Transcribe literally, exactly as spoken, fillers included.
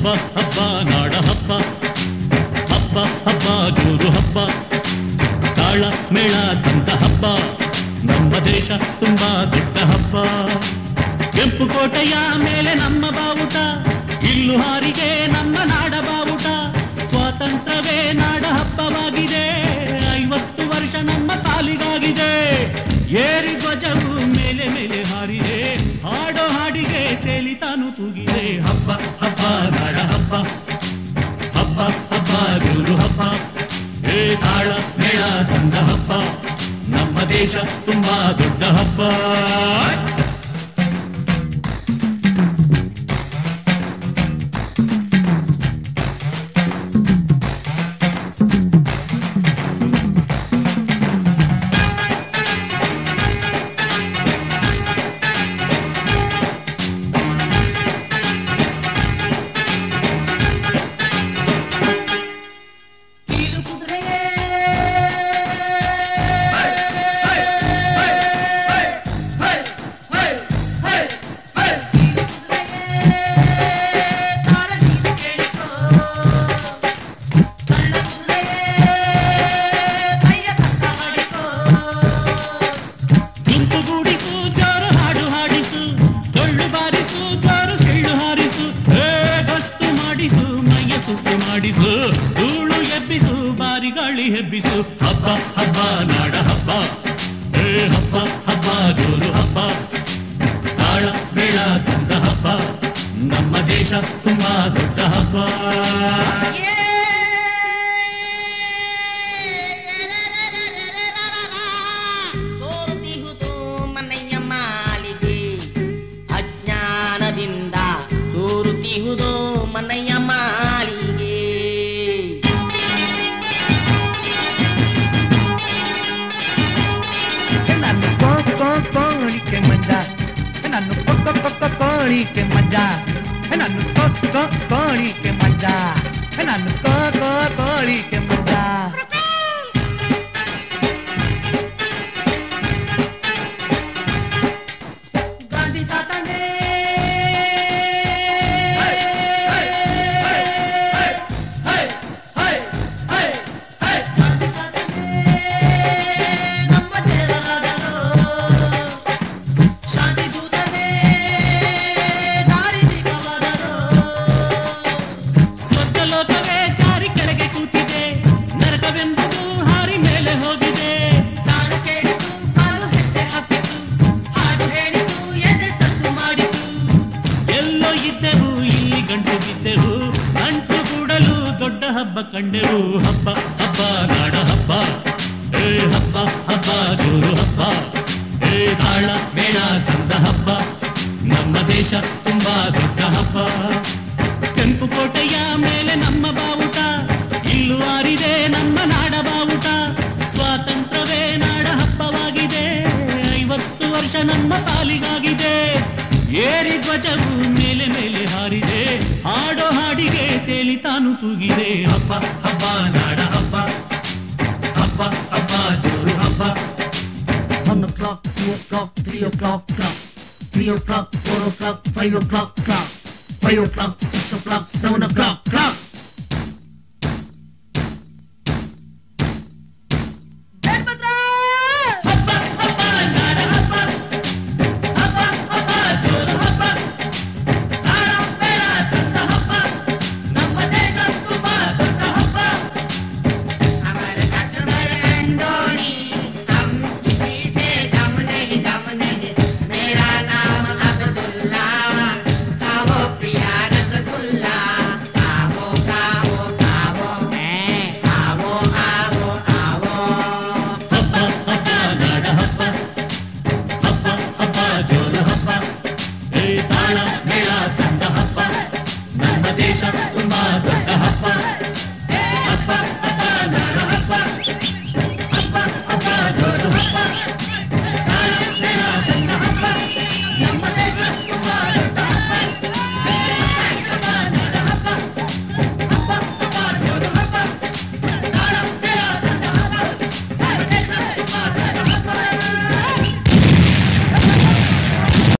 ಹಬ್ಬ ನಾಡ ಹಬ್ಬ ಹಬ್ಬ ಹಬ್ಬ ಜೋರು ಹಬ್ಬ ತಾಳ ಮೇಳ ತಂದ ಹಬ್ಬ ನಮ್ಮ ದೇಶ ತುಂಬಾ ದೊಡ್ಡ ಹಬ್ಬ ಕೆಂಪು ಕೋಟೆಯ ಮೇಲೆ ನಮ್ಮ ಬಾವುಟ ಇಲ್ಲು ಹಾರಿಗೆ ನಮ್ಮ ನಾಡ ಬಾವುಟ ಸ್ವಾತಂತ್ರ್ಯವೇ ನಾಡ ಹಬ್ಬವಾಗಿದೆ ಐವತ್ತು ವರ್ಷ ನಮ್ಮ ಪಾಲಿಗಾಗಿದೆ ಏರಿ ಧ್ವಜವು ಮೇಲೆ ಮೇಲೆ ಹಾರಿದೆ ಹಾಡೋ ಹಾಡಿಗೆ ತೇಲಿತಾನು ತೂಗಿದೆ ಹಬ್ಬ ಹಬ್ಬ ನಾಡ ಹಬ್ಬ ಹಬ್ಬ ಹಬ್ಬ ಜೋರು ಹಬ್ಬ ಏ ತಾಳ ಮೇಳ ತಂದ ಹಬ್ಬ ನಮ್ಮ ದೇಶ ತುಂಬಾ ದೊಡ್ಡ ಹಬ್ಬ ಧೂಳು ಎಬ್ಬಿಸು ಬಾರಿ ಗಾಳಿ ಹೆಬ್ಬಿಸು ಹಬ್ಬ ಹಬ್ಬ ನಾಡ ಹಬ್ಬ ಏ ಹಬ್ಬ ಹಬ್ಬ ಜೋರು ಹಬ್ಬ ತಾಳ ಮೇಳ ತಂದ ಹಬ್ಬ ನಮ್ಮ ದೇಶ ತುಂಬಾ ದೊಡ್ಡ ಹಬ್ಬ ಸೋರುತ್ತಿಹುದು ಮನೆಯ ಮಾಳಿಗೆ ಅಜ್ಞಾನದಿಂದ ಸೋರುತ್ತಿಹುದು ಮನೆಯ ಮಾಳಿಗೆ ಕೋಳಿಕೆ ಮಂಜ ನಾನು ಕೊಕ್ಕ ಕೊಕ್ಕ ಕೋಳಿಕೆ ಮಂಜ ನಾನು ಕೊಕ್ಕ ಕೋಳಿಕೆ ಮಂಜ ನಾನು ಕೋಕ ಕೋಳಿಕೆ ಮಂಜ ಗಾಂಧಿ ತಾತನೇ ಹಬ್ಬ ಕಂಡೆವು ಹಬ್ಬ ಹಬ್ಬ ನಾಡ ಹಬ್ಬ ಏ ಹಬ್ಬ ಹಬ್ಬ ಜೋರು ಹಬ್ಬ ಏ ತಾಳ ಮೇಳ ತಂದ ಹಬ್ಬ ನಮ್ಮ ದೇಶ ತುಂಬಾ ದೊಡ್ಡ ಹಬ್ಬ ಕೆಂಪು ಕೋಟೆಯ ಮೇಲೆ ನಮ್ಮ ಬಾವುಟ ಇಲ್ಲು ಹಾರಿದೆ ನಮ್ಮ ನಾಡ ಬಾವುಟ ಸ್ವಾತಂತ್ರ್ಯವೇ ನಾಡ ಹಬ್ಬವಾಗಿದೆ ಐವತ್ತು ವರ್ಷ ನಮ್ಮ ಪಾಲಿಗಾಗಿದೆ ಏರಿ ಧ್ವಜವು ಮೇಲೆ ಮೇಲೆ ಹಾರಿದೆ ಹಾಡೋ ಹಾಡಿಗೆ ತೇಲಿತಾನು ತೂಗಿದೆ ಹಬ್ಬ ಹಬ್ಬ ನಾಡ ಹಬ್ಬ ಹಬ್ಬ ಹಬ್ಬ ಜೋರು ಹಬ್ಬ One o'clock, two o'clock, three o'clock, clock. Three o'clock, four o'clock, five o'clock, clock. Five o'clock, six o'clock, seven o'clock, clock.